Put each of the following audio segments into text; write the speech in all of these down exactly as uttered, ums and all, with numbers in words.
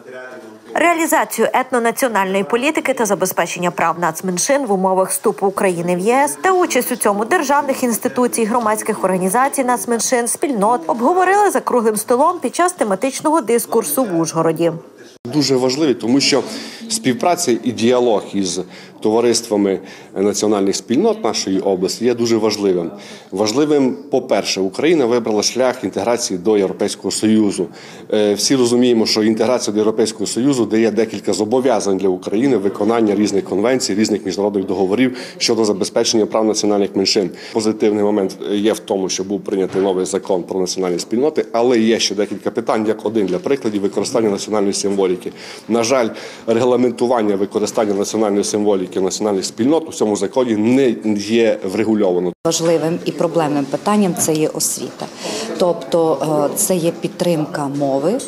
Реалізацію етнонаціональної політики та забезпечення прав нацменшин в умовах вступу України в ЄС та участь у цьому державних інституцій, громадських організацій нацменшин, спільнот обговорили за круглим столом під час тематичного дискурсу в Ужгороді. Дуже важливі, тому що співпраця і діалог із товариствами національних спільнот нашої області є дуже важливим. Важливим, по-перше, Україна вибрала шлях інтеграції до Європейського Союзу. Всі розуміємо, що інтеграція до Європейського Союзу дає декілька зобов'язань для України, виконання різних конвенцій, різних міжнародних договорів щодо забезпечення прав національних меншин. Позитивний момент є в тому, що був прийнятий новий закон про національні спільноти, але є ще декілька питань, як один для прикладів використання національної символіки. На жаль, регламентування використання національної символіки національних спільнот у цьому законі не є врегульовано. Важливим і проблемним питанням це є освіта. Тобто це є підтримка мови.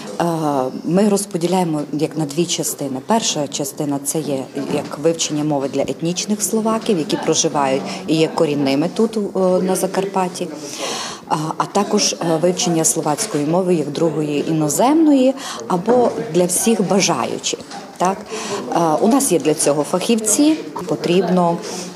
Ми розподіляємо як на дві частини. Перша частина – це є як вивчення мови для етнічних словаків, які проживають і є корінними тут на Закарпатті. А також вивчення словацької мови як другої іноземної або для всіх бажаючих. Так? У нас є для цього фахівці, потрібно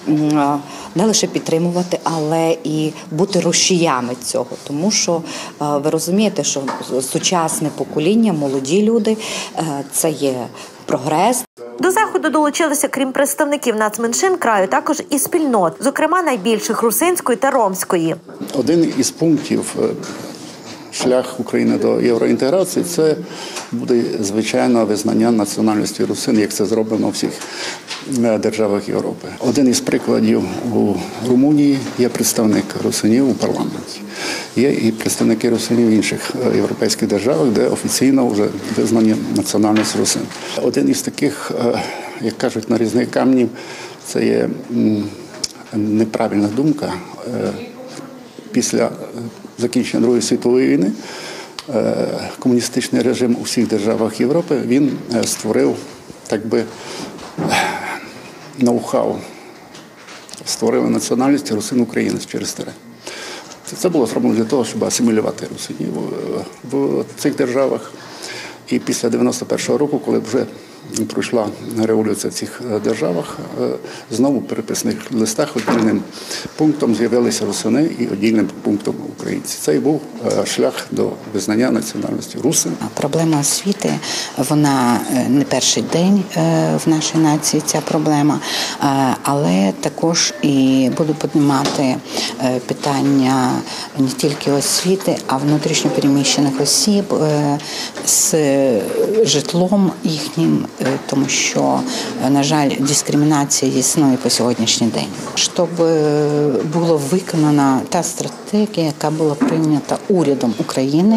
не лише підтримувати, але і бути рушіями цього. Тому що ви розумієте, що сучасне покоління, молоді люди – це є прогрес. До заходу долучилися, крім представників нацменшин краю, також і спільнот, зокрема найбільших – русинської та ромської. Один із пунктів шлях України до євроінтеграції – це буде, звичайно, визнання національності русин, як це зроблено у всіх державах Європи. Один із прикладів у Румунії є представник русинів у парламенті. Є і представники русинів в інших європейських державах, де офіційно вже визнані національність русин. Один із таких, як кажуть, нарізних камнів – це є неправильна думка. Після закінчення Другої світової війни комуністичний режим у всіх державах Європи, він створив, так би, ноу-хау, створив національність русин-українець через тере. Це було зроблено для того, щоб асимілювати русинів в цих державах. І після дев'яносто першого року, коли вже пройшла революція в цих державах, знову в переписних листах одним пунктом з'явилися русини і одним пунктом українці. Це і був шлях до визнання національності русин. Проблема освіти, вона не перший день в нашій нації, ця проблема, але також і буду піднімати питання не тільки освіти, а внутрішньо переміщених осіб з житлом їхнім, тому що, на жаль, дискримінація існує по сьогоднішній день. Щоб була виконана та стратегія, яка була прийнята урядом України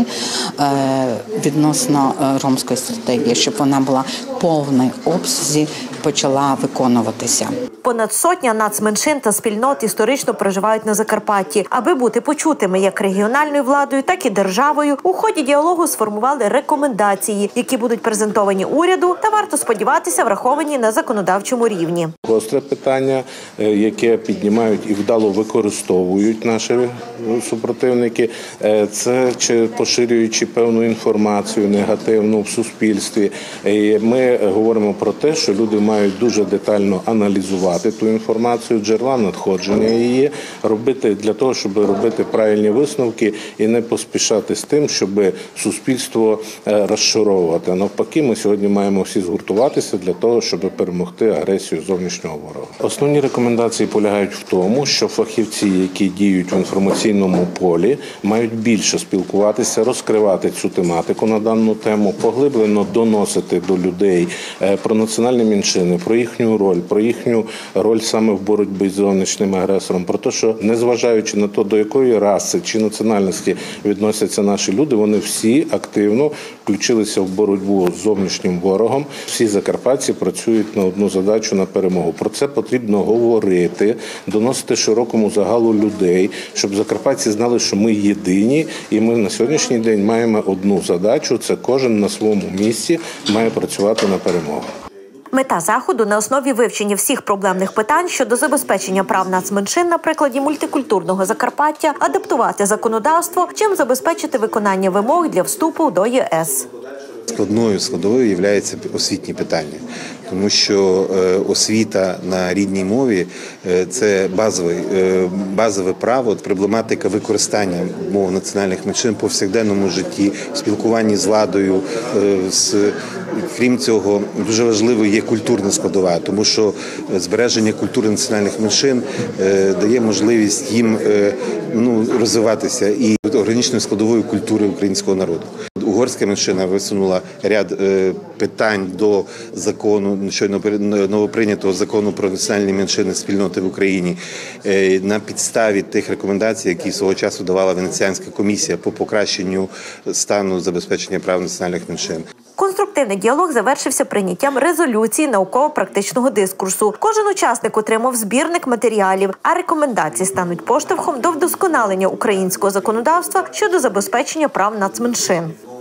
відносно ромської стратегії, щоб вона була в повній обсязі, почала виконуватися. Понад сотня нацменшин та спільнот історично проживають на Закарпатті. Аби бути почутими як регіональною владою, так і державою, у ході діалогу сформували рекомендації, які будуть презентовані уряду та, варто сподіватися, враховані на законодавчому рівні. Гостре питання, яке піднімають і вдало використовують наші супротивники, це чи поширюючи певну інформацію негативну в суспільстві. Ми говоримо про те, що люди мають дуже детально аналізувати ту інформацію, джерела надходження її, робити для того, щоб робити правильні висновки і не поспішати з тим, щоб суспільство розшаровувати. Навпаки, ми сьогодні маємо всі згуртуватися для того, щоб перемогти агресію зовнішнього ворога. Основні рекомендації полягають в тому, що фахівці, які діють в інформаційному полі, мають більше спілкуватися, розкривати цю тематику на дану тему, поглиблено доносити до людей про національні меншини, про їхню роль, про їхню роль саме в боротьбі з зовнішнім агресором, про те, що незважаючи на те, до якої раси чи національності відносяться наші люди, вони всі активно включилися в боротьбу з зовнішнім ворогом. Всі закарпатці працюють на одну задачу, на перемогу. Про це потрібно говорити, доносити широкому загалу людей, щоб закарпатці знали, що ми єдині, і ми на сьогоднішній день маємо одну задачу – це кожен на своєму місці має працювати на перемогу. Мета заходу на основі вивчення всіх проблемних питань щодо забезпечення прав нацменшин на прикладі мультикультурного Закарпаття, адаптувати законодавство, чим забезпечити виконання вимог для вступу до ЄС. Складною складовою є освітні питання, тому що освіта на рідній мові – це базове, базове право, проблематика використання мов національних меншин в повсякденному житті, в спілкуванні з владою. Крім цього, дуже важливою є культурна складова, тому що збереження культури національних меншин дає можливість їм ну, розвиватися і органічною складовою культури українського народу. Угорська меншина висунула ряд е, питань до закону, щойно новоприйнятого закону про національні меншини спільноти в Україні е, на підставі тих рекомендацій, які свого часу давала Венеціанська комісія по покращенню стану забезпечення прав національних меншин. Конструктивний діалог завершився прийняттям резолюції науково-практичного дискурсу. Кожен учасник отримав збірник матеріалів, а рекомендації стануть поштовхом до вдосконалення українського законодавства щодо забезпечення прав нацменшин.